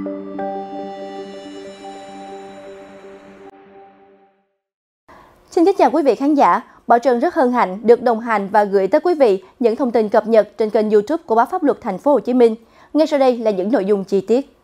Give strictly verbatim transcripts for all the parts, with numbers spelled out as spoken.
Xin kính chào quý vị khán giả. Bảo Trân rất hân hạnh được đồng hành và gửi tới quý vị những thông tin cập nhật trên kênh YouTube của Báo Pháp Luật Thành phố Hồ Chí Minh. Ngay sau đây là những nội dung chi tiết.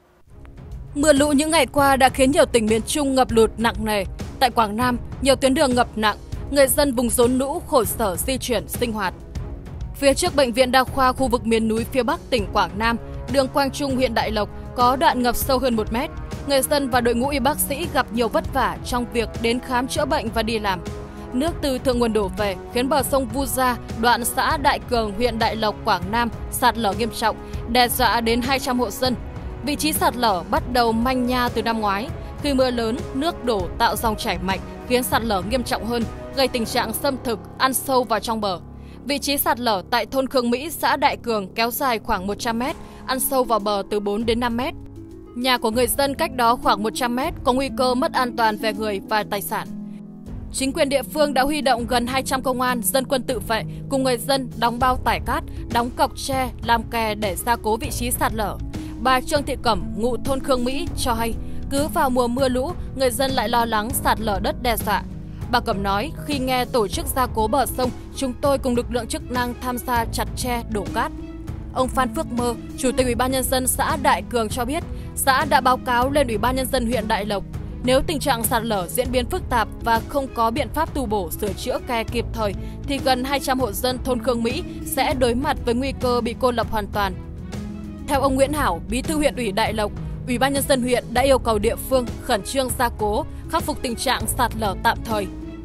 Mưa lũ những ngày qua đã khiến nhiều tỉnh miền Trung ngập lụt nặng nề. Tại Quảng Nam, nhiều tuyến đường ngập nặng, người dân vùng rốn lũ khổ sở di chuyển sinh hoạt. Phía trước bệnh viện đa khoa khu vực miền núi phía Bắc tỉnh Quảng Nam, đường Quang Trung huyện Đại Lộc có đoạn ngập sâu hơn một mét. Người dân và đội ngũ y bác sĩ gặp nhiều vất vả trong việc đến khám chữa bệnh và đi làm. Nước từ thượng nguồn đổ về khiến bờ sông Vu Gia, đoạn xã Đại Cường, huyện Đại Lộc, Quảng Nam sạt lở nghiêm trọng, đe dọa đến hai trăm hộ dân. Vị trí sạt lở bắt đầu manh nha từ năm ngoái. Khi mưa lớn, nước đổ tạo dòng chảy mạnh khiến sạt lở nghiêm trọng hơn, gây tình trạng xâm thực, ăn sâu vào trong bờ. Vị trí sạt lở tại thôn Khương Mỹ, xã Đại Cường kéo dài khoảng một trăm mét, ăn sâu vào bờ từ bốn đến năm mét. Nhà của người dân cách đó khoảng một trăm mét có nguy cơ mất an toàn về người và tài sản. Chính quyền địa phương đã huy động gần hai trăm công an, dân quân tự vệ cùng người dân đóng bao tải cát, đóng cọc tre, làm kè để gia cố vị trí sạt lở. Bà Trương Thị Cẩm, ngụ thôn Khương Mỹ cho hay, cứ vào mùa mưa lũ, người dân lại lo lắng sạt lở đất đe dọa. Bà Cẩm nói, khi nghe tổ chức gia cố bờ sông, chúng tôi cùng lực lượng chức năng tham gia chặt tre, đổ cát. Ông Phan Phước Mơ, Chủ tịch Ủy ban Nhân dân xã Đại Cường cho biết, xã đã báo cáo lên Ủy ban Nhân dân huyện Đại Lộc. Nếu tình trạng sạt lở diễn biến phức tạp và không có biện pháp tu bổ sửa chữa kè kịp thời, thì gần hai trăm hộ dân thôn Khương Mỹ sẽ đối mặt với nguy cơ bị cô lập hoàn toàn. Theo ông Nguyễn Hảo, Bí thư huyện ủy Đại Lộc, Ủy ban Nhân dân huyện đã yêu cầu địa phương khẩn trương gia cố, khắc phục tình trạng sạt lở tạm thời.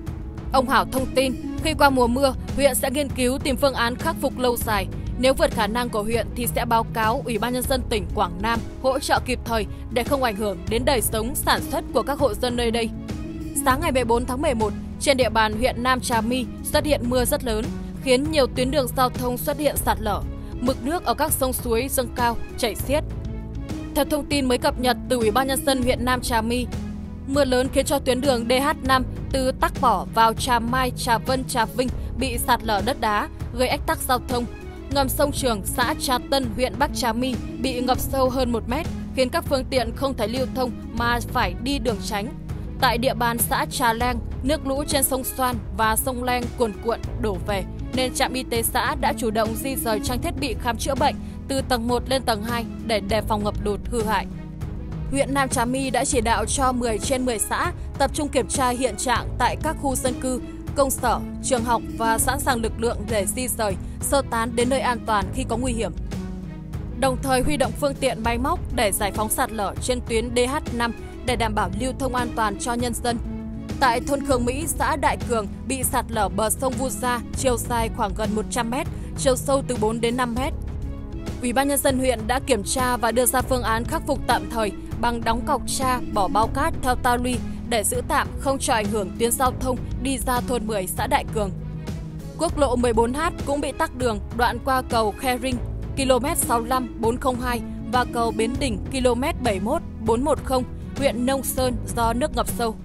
Ông Hảo thông tin, khi qua mùa mưa, huyện sẽ nghiên cứu tìm phương án khắc phục lâu dài. Nếu vượt khả năng của huyện thì sẽ báo cáo Ủy ban Nhân dân tỉnh Quảng Nam hỗ trợ kịp thời để không ảnh hưởng đến đời sống sản xuất của các hộ dân nơi đây. Sáng ngày mười bốn tháng mười một, trên địa bàn huyện Nam Trà My xuất hiện mưa rất lớn, khiến nhiều tuyến đường giao thông xuất hiện sạt lở. Mực nước ở các sông suối dâng cao, chảy xiết. Theo thông tin mới cập nhật từ Ủy ban Nhân dân huyện Nam Trà My, mưa lớn khiến cho tuyến đường D H năm từ Tắc Bỏ vào Trà Mai, Trà Vân, Trà Vinh bị sạt lở đất đá, gây ách tắc giao thông. Ngầm sông Trường, xã Trà Tân, huyện Bắc Trà My bị ngập sâu hơn một mét, khiến các phương tiện không thể lưu thông mà phải đi đường tránh. Tại địa bàn xã Trà Leng, nước lũ trên sông Xoan và sông Leng cuồn cuộn đổ về, nên trạm y tế xã đã chủ động di rời trang thiết bị khám chữa bệnh từ tầng một lên tầng hai để đề phòng ngập lụt hư hại. Huyện Nam Trà My đã chỉ đạo cho mười trên mười xã tập trung kiểm tra hiện trạng tại các khu dân cư, công sở, trường học và sẵn sàng lực lượng để di rời, sơ tán đến nơi an toàn khi có nguy hiểm. Đồng thời huy động phương tiện máy móc để giải phóng sạt lở trên tuyến D H năm để đảm bảo lưu thông an toàn cho nhân dân. Tại thôn Khương Mỹ, xã Đại Cường bị sạt lở bờ sông Vu Gia, chiều dài khoảng gần một trăm mét, chiều sâu từ bốn đến năm mét. Ủy ban Nhân dân huyện đã kiểm tra và đưa ra phương án khắc phục tạm thời bằng đóng cọc tra, bỏ bao cát theo ta luy để giữ tạm không cho ảnh hưởng tuyến giao thông đi ra thôn mười xã Đại Cường. Quốc lộ mười bốn H cũng bị tắc đường đoạn qua cầu Khe Rinh ki lô mét sáu mươi lăm bốn không hai và cầu Bến Đình ki lô mét bảy mươi mốt bốn một không, huyện Nông Sơn do nước ngập sâu.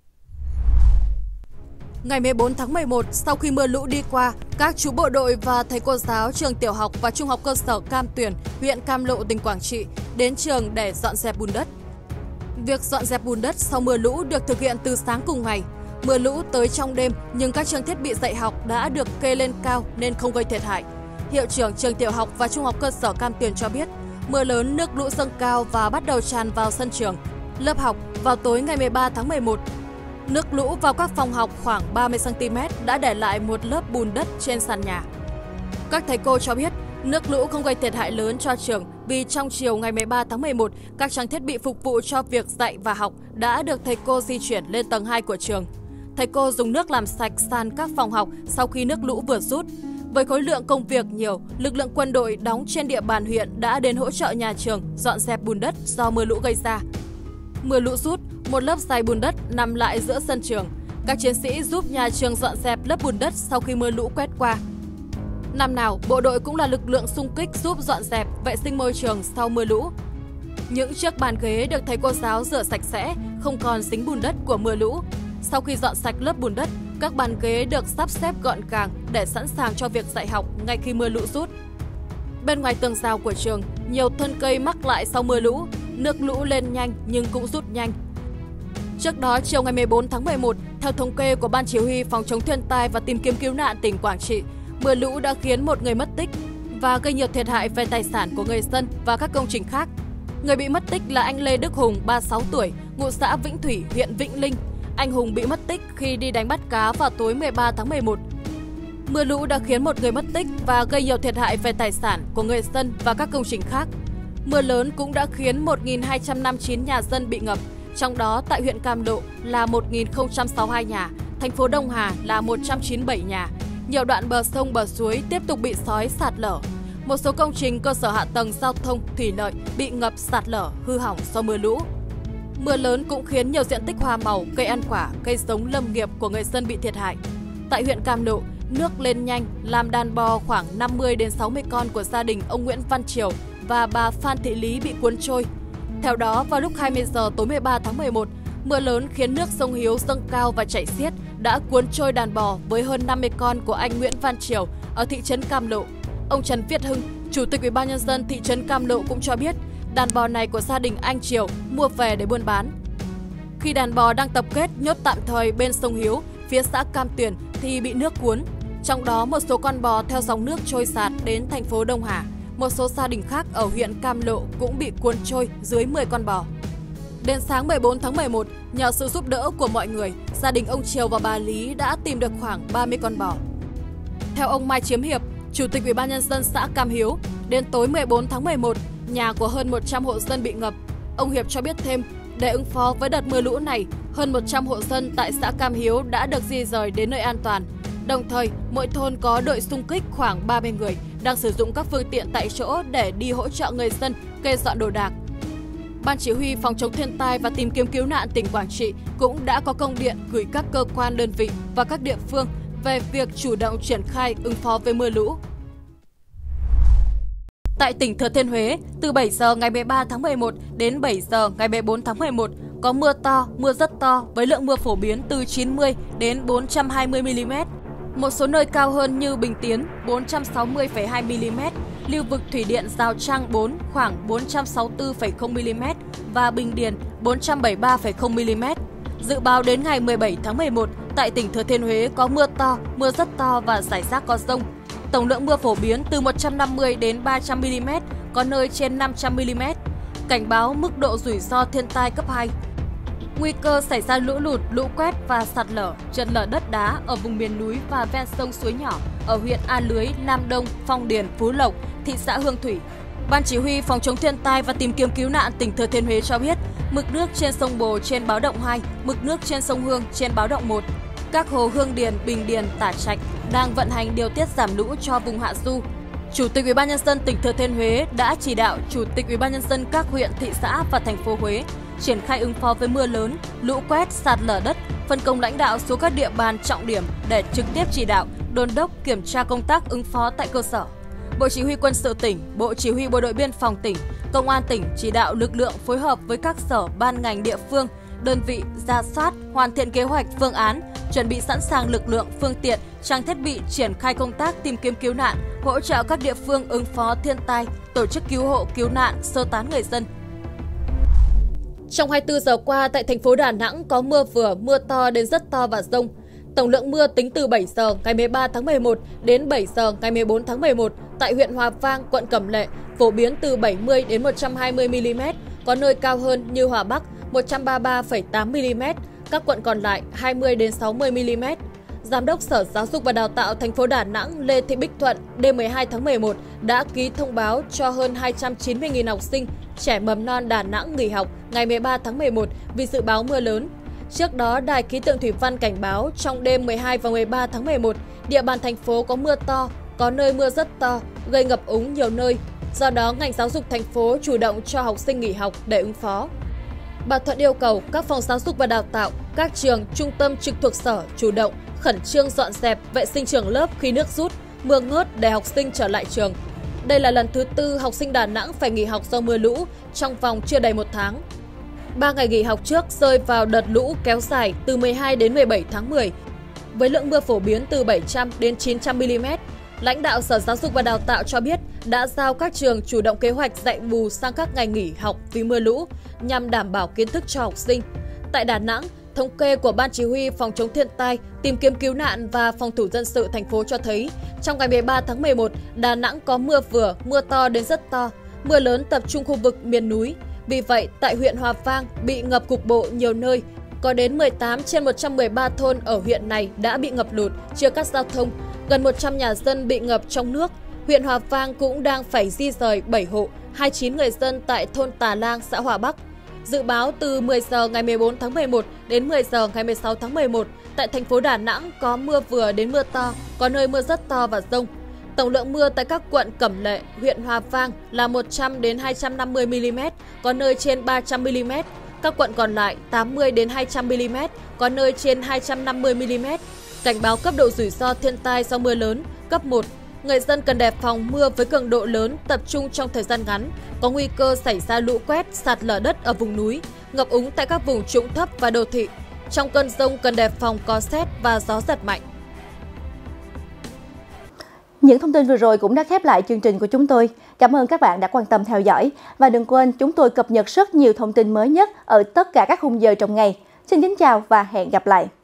Ngày mười bốn tháng mười một, sau khi mưa lũ đi qua, các chú bộ đội và thầy cô giáo trường tiểu học và trung học cơ sở Cam Tuyền, huyện Cam Lộ, tỉnh Quảng Trị đến trường để dọn dẹp bùn đất. Việc dọn dẹp bùn đất sau mưa lũ được thực hiện từ sáng cùng ngày. Mưa lũ tới trong đêm nhưng các trang thiết bị dạy học đã được kê lên cao nên không gây thiệt hại. Hiệu trưởng trường tiểu học và trung học cơ sở Cam Tuyền cho biết, mưa lớn nước lũ dâng cao và bắt đầu tràn vào sân trường, lớp học vào tối ngày mười ba tháng mười một. Nước lũ vào các phòng học khoảng ba mươi xăng ti mét đã để lại một lớp bùn đất trên sàn nhà. Các thầy cô cho biết, nước lũ không gây thiệt hại lớn cho trường vì trong chiều ngày mười ba tháng mười một, các trang thiết bị phục vụ cho việc dạy và học đã được thầy cô di chuyển lên tầng hai của trường. Thầy cô dùng nước làm sạch sàn các phòng học sau khi nước lũ vừa rút. Với khối lượng công việc nhiều, lực lượng quân đội đóng trên địa bàn huyện đã đến hỗ trợ nhà trường dọn dẹp bùn đất do mưa lũ gây ra. Mưa lũ rút, một lớp dày bùn đất nằm lại giữa sân trường. Các chiến sĩ giúp nhà trường dọn dẹp lớp bùn đất sau khi mưa lũ quét qua. Năm nào, bộ đội cũng là lực lượng xung kích giúp dọn dẹp, vệ sinh môi trường sau mưa lũ. Những chiếc bàn ghế được thầy cô giáo rửa sạch sẽ, không còn dính bùn đất của mưa lũ. Sau khi dọn sạch lớp bùn đất, các bàn ghế được sắp xếp gọn gàng để sẵn sàng cho việc dạy học ngay khi mưa lũ rút. Bên ngoài tường rào của trường, nhiều thân cây mắc lại sau mưa lũ. nước lũ lên nhanh nhưng cũng rút nhanh. Trước đó, chiều ngày mười bốn tháng mười một, theo thống kê của Ban Chỉ huy Phòng chống thiên tai và tìm kiếm cứu nạn tỉnh Quảng Trị, mưa lũ đã khiến một người mất tích và gây nhiều thiệt hại về tài sản của người dân và các công trình khác. Người bị mất tích là anh Lê Đức Hùng, ba mươi sáu tuổi, ngụ xã Vĩnh Thủy, huyện Vĩnh Linh. Anh Hùng bị mất tích khi đi đánh bắt cá vào tối mười ba tháng mười một. Mưa lũ đã khiến một người mất tích và gây nhiều thiệt hại về tài sản của người dân và các công trình khác. Mưa lớn cũng đã khiến một nghìn hai trăm năm mươi chín nhà dân bị ngập, trong đó tại huyện Cam Lộ là một nghìn không trăm sáu mươi hai nhà, thành phố Đông Hà là một trăm chín mươi bảy nhà. Nhiều đoạn bờ sông bờ suối tiếp tục bị xói sạt lở. Một số công trình cơ sở hạ tầng giao thông, thủy lợi bị ngập sạt lở, hư hỏng do mưa lũ. Mưa lớn cũng khiến nhiều diện tích hoa màu, cây ăn quả, cây giống lâm nghiệp của người dân bị thiệt hại. Tại huyện Cam Lộ, nước lên nhanh làm đàn bò khoảng năm mươi đến sáu mươi con của gia đình ông Nguyễn Văn Triều và bà Phan Thị Lý bị cuốn trôi. Theo đó, vào lúc hai mươi giờ tối mười ba tháng mười một, mưa lớn khiến nước sông Hiếu dâng cao và chảy xiết đã cuốn trôi đàn bò với hơn năm mươi con của anh Nguyễn Văn Triều ở thị trấn Cam Lộ. Ông Trần Viết Hưng, Chủ tịch Ủy ban nhân dân thị trấn Cam Lộ cũng cho biết, đàn bò này của gia đình anh Triều mua về để buôn bán. Khi đàn bò đang tập kết nhốt tạm thời bên sông Hiếu, phía xã Cam Tuyền thì bị nước cuốn. Trong đó một số con bò theo dòng nước trôi sạt đến thành phố Đông Hà. Một số gia đình khác ở huyện Cam Lộ cũng bị cuốn trôi dưới mười con bò. Đến sáng mười bốn tháng mười một, nhờ sự giúp đỡ của mọi người, gia đình ông Triều và bà Lý đã tìm được khoảng ba mươi con bò. Theo ông Mai Chiếm Hiệp, Chủ tịch Ủy ban nhân dân xã Cam Hiếu, đến tối mười bốn tháng mười một, nhà của hơn một trăm hộ dân bị ngập. Ông Hiệp cho biết thêm, để ứng phó với đợt mưa lũ này, hơn một trăm hộ dân tại xã Cam Hiếu đã được di rời đến nơi an toàn. Đồng thời, mỗi thôn có đội xung kích khoảng ba mươi người đang sử dụng các phương tiện tại chỗ để đi hỗ trợ người dân kê dọn đồ đạc. Ban Chỉ huy Phòng chống thiên tai và tìm kiếm cứu nạn tỉnh Quảng Trị cũng đã có công điện gửi các cơ quan đơn vị và các địa phương về việc chủ động triển khai ứng phó với mưa lũ. Tại tỉnh Thừa Thiên Huế, từ bảy giờ ngày mười ba tháng mười một đến bảy giờ ngày mười bốn tháng mười một, có mưa to, mưa rất to với lượng mưa phổ biến từ chín mươi đến bốn trăm hai mươi mi li mét. Một số nơi cao hơn như Bình Tiến bốn trăm sáu mươi phẩy hai mi li mét, lưu vực thủy điện Rào Trang bốn khoảng bốn trăm sáu mươi tư phẩy không mi li mét và Bình Điền bốn trăm bảy mươi ba phẩy không mi li mét. Dự báo đến ngày mười bảy tháng mười một, tại tỉnh Thừa Thiên Huế có mưa to, mưa rất to và rải rác có dông. Tổng lượng mưa phổ biến từ một trăm năm mươi đến ba trăm mi li mét, có nơi trên năm trăm mi li mét. Cảnh báo mức độ rủi ro thiên tai cấp hai. Nguy cơ xảy ra lũ lụt, lũ quét và sạt lở, trượt lở đất đá ở vùng miền núi và ven sông suối nhỏ ở huyện A Lưới, Nam Đông, Phong Điền, Phú Lộc, thị xã Hương Thủy. Ban Chỉ huy Phòng chống thiên tai và tìm kiếm cứu nạn tỉnh Thừa Thiên Huế cho biết, mực nước trên sông Bồ trên báo động hai, mực nước trên sông Hương trên báo động một. Các hồ Hương Điền, Bình Điền, Tả Trạch đang vận hành điều tiết giảm lũ cho vùng hạ du. Chủ tịch Ủy ban nhân dân tỉnh Thừa Thiên Huế đã chỉ đạo Chủ tịch Ủy ban nhân dân các huyện, thị xã và thành phố Huế triển khai ứng phó với mưa lớn, lũ quét, sạt lở đất, phân công lãnh đạo xuống các địa bàn trọng điểm để trực tiếp chỉ đạo, đôn đốc kiểm tra công tác ứng phó tại cơ sở. Bộ Chỉ huy Quân sự tỉnh, Bộ Chỉ huy Bộ đội Biên phòng tỉnh, Công an tỉnh chỉ đạo lực lượng phối hợp với các sở ban ngành địa phương, đơn vị rà soát, hoàn thiện kế hoạch, phương án, chuẩn bị sẵn sàng lực lượng, phương tiện, trang thiết bị triển khai công tác tìm kiếm cứu nạn, hỗ trợ các địa phương ứng phó thiên tai, tổ chức cứu hộ, cứu nạn, sơ tán người dân. Trong hai mươi tư giờ qua, tại thành phố Đà Nẵng có mưa vừa, mưa to đến rất to và dông. Tổng lượng mưa tính từ bảy giờ ngày mười ba tháng mười một đến bảy giờ ngày mười bốn tháng mười một tại huyện Hòa Vang, quận Cẩm Lệ phổ biến từ bảy mươi đến một trăm hai mươi mi li mét, có nơi cao hơn như Hòa Bắc một trăm ba mươi ba phẩy tám mi li mét, các quận còn lại hai mươi đến sáu mươi mi li mét. Giám đốc Sở Giáo dục và Đào tạo thành phố Đà Nẵng Lê Thị Bích Thuận đêm mười hai tháng mười một đã ký thông báo cho hơn hai trăm chín mươi nghìn học sinh trẻ mầm non Đà Nẵng nghỉ học ngày mười ba tháng mười một vì dự báo mưa lớn. Trước đó, Đài khí tượng thủy văn cảnh báo trong đêm mười hai và mười ba tháng mười một, địa bàn thành phố có mưa to, có nơi mưa rất to, gây ngập úng nhiều nơi. Do đó, ngành giáo dục thành phố chủ động cho học sinh nghỉ học để ứng phó. Bà Thuận yêu cầu các phòng giáo dục và đào tạo, các trường, trung tâm trực thuộc sở chủ động, khẩn trương dọn dẹp, vệ sinh trường lớp khi nước rút, mưa ngớt để học sinh trở lại trường. Đây là lần thứ tư học sinh Đà Nẵng phải nghỉ học do mưa lũ trong vòng chưa đầy một tháng. Ba ngày nghỉ học trước rơi vào đợt lũ kéo dài từ mười hai đến mười bảy tháng mười, với lượng mưa phổ biến từ bảy trăm đến chín trăm mi li mét. Lãnh đạo Sở Giáo dục và Đào tạo cho biết, đã giao các trường chủ động kế hoạch dạy bù sang các ngày nghỉ học vì mưa lũ nhằm đảm bảo kiến thức cho học sinh. Tại Đà Nẵng, thống kê của Ban Chỉ huy Phòng chống thiên tai, tìm kiếm cứu nạn và Phòng thủ dân sự thành phố cho thấy, trong ngày mười ba tháng mười một, Đà Nẵng có mưa vừa, mưa to đến rất to, mưa lớn tập trung khu vực miền núi. Vì vậy, tại huyện Hòa Vang bị ngập cục bộ nhiều nơi, có đến mười tám trên một trăm mười ba thôn ở huyện này đã bị ngập lụt, chia cắt giao thông, gần một trăm nhà dân bị ngập trong nước. Huyện Hòa Vang cũng đang phải di rời bảy hộ, hai mươi chín người dân tại thôn Tà Lang, xã Hòa Bắc. Dự báo từ mười giờ ngày mười bốn tháng mười một đến mười giờ ngày mười sáu tháng mười một, tại thành phố Đà Nẵng có mưa vừa đến mưa to, có nơi mưa rất to và dông. Tổng lượng mưa tại các quận Cẩm Lệ, huyện Hòa Vang là một trăm đến hai trăm năm mươi mi-li-mét, có nơi trên ba trăm mi-li-mét. Các quận còn lại tám mươi đến hai trăm mi-li-mét, có nơi trên hai trăm năm mươi mi-li-mét. Cảnh báo cấp độ rủi ro thiên tai do mưa lớn, cấp một. Người dân cần đề phòng mưa với cường độ lớn tập trung trong thời gian ngắn, có nguy cơ xảy ra lũ quét, sạt lở đất ở vùng núi, ngập úng tại các vùng trũng thấp và đô thị. Trong cơn dông cần đề phòng có sét và gió giật mạnh. Những thông tin vừa rồi cũng đã khép lại chương trình của chúng tôi. Cảm ơn các bạn đã quan tâm theo dõi. Và đừng quên chúng tôi cập nhật rất nhiều thông tin mới nhất ở tất cả các khung giờ trong ngày. Xin kính chào và hẹn gặp lại.